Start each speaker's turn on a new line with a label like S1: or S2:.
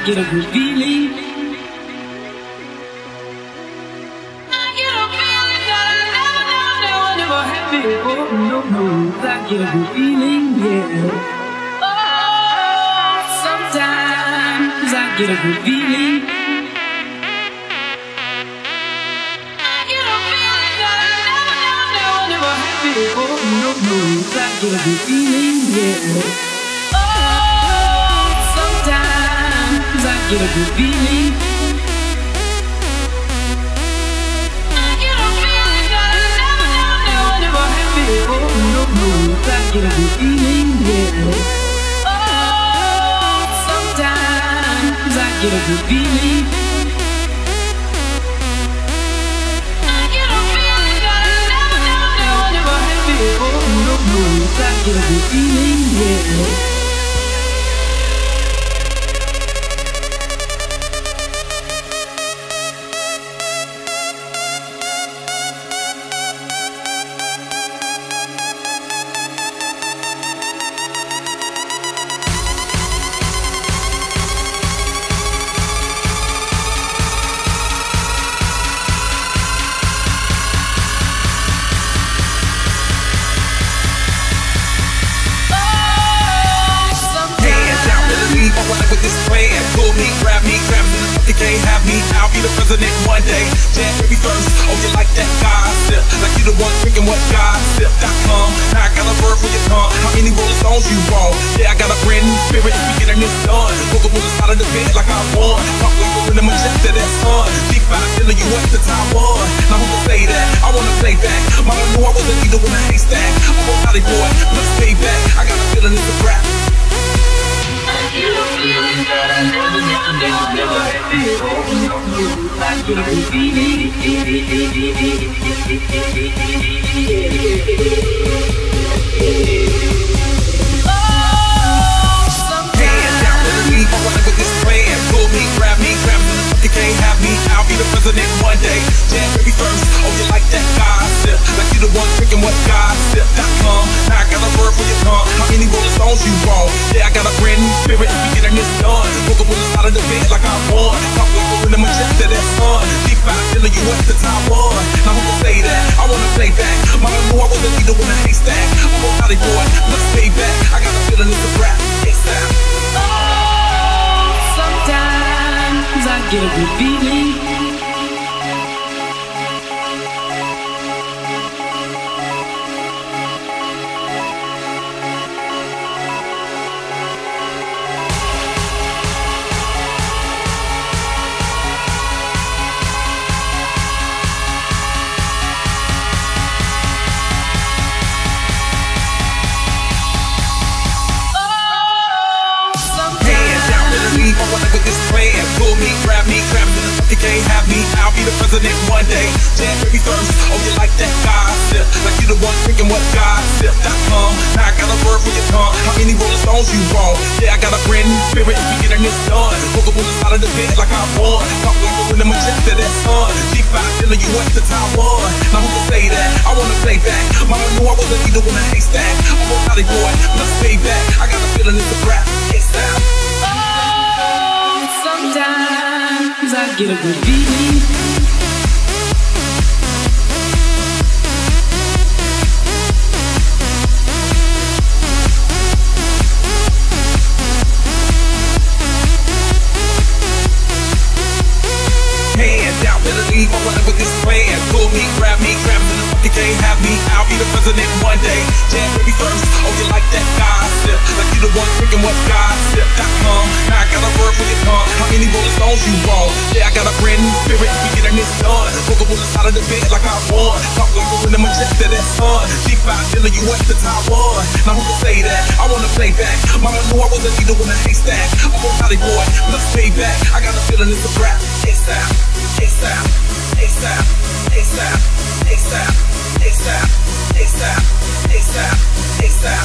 S1: get a good feeling. I get a feeling that I never had before. No, I get a good feeling, yeah. Oh, sometimes I get a good feeling. I get a feeling that I never had before. No, I get a good feeling, yeah. I get a good feeling. I get a feeling that I never had before. No, I get a good feeling, yeah. Oh, sometimes I get a good feeling. I get a feeling that I never had before. No, I get a good feeling, yeah.
S2: With this plan, pull me, grab me, you can't have me. I'll be the president one day. January 1st, oh you like that gossip? Like you the one drinking what gossip.com. Now I got a verb for your tongue. How many rolling stones you want? Yeah, I got a brand new spirit. We getting this done. Woke up on the side of the bed like I won. Pop like a rhythm and jet to that sun. G5 dealer, you went to Taiwan. Now who can say that? I wanna play back. Mama knew I wasn't either in a haystack. I'm a naughty boy, let's pay back. I got a feeling it's a rap.
S1: I get a feeling that I never had before. I get a good feeling. Oh, sometimes
S2: down to the lead, I'm running with this plan. Pull me, grab me, you can't have me. I'll be the president one day. January 1st, oh you like that gossip? Like you the one drinking what gossip.com. Now I got a verb for your tongue. How many rolling stones you want? Yeah, I got a brand new spirit. We getting this done. Woke up on the side of the bed like I won. Pop like a rhythm and jet to that sun. G5 dealer, you went to Taiwan. Now who can say that? I wanna play back. Mama knew I wasn't either in a haystack. I'm a naughty boy, let's pay back. I got a feeling it's a rap. ASAP.
S1: Oh, sometimes I get a good feeling.
S2: I'm running with this plan. Pull me, grab me, you can't have me. I'll be the president one day. January 1st, oh you like that gossip? Like you the one drinking what gossip.com. Now I got a verb for your tongue. How many rolling stones you want? Yeah, I got a brand new spirit. We getting this done. Woke up on the side of the bed like I won. Pop like a rhythm and jet to that sun. G5 dealer, you went to Taiwan. Now who can say that? I wanna play back. Mama knew I wasn't either in a haystack. I'm a naughty boy, let's pay back. I got a feeling it's a rap. ASAP.
S1: Sometimes I get a good feeling.
S2: Hands out, better leave, I'm running with this plan. Pull me, grab me, you can't have me. I'll be the president one day. January 1st, oh you like that gossip? Like you the one drinking what gossip.com. Now I got a verb for your tongue. How many rolling stones you want? Yeah, I got a brand new spirit. We getting this done. Woke up on the side of the bed like I won. Pop like a rhythm and jet to that sun. G5 dealer, you went to Taiwan. Now who can say that? I wanna play back. Mama knew I wasn't either in a haystack. I'm a naughty boy, let's pay back. I got a feeling it's a rap. ASAP, ASAP, ASAP, ASAP, ASAP, ASAP, ASAP, ASAP, ASAP.